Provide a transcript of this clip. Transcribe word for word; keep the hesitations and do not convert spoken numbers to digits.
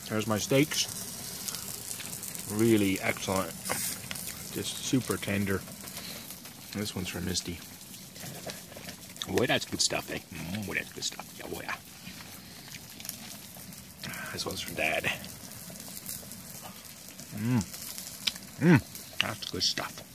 There's my steaks. Really excellent. Just super tender. This one's for Misty. Boy, that's good stuff, eh? Mm, boy, that's good stuff. Yeah, boy, yeah. This one's for Dad. Mmm. Mmm. That's good stuff.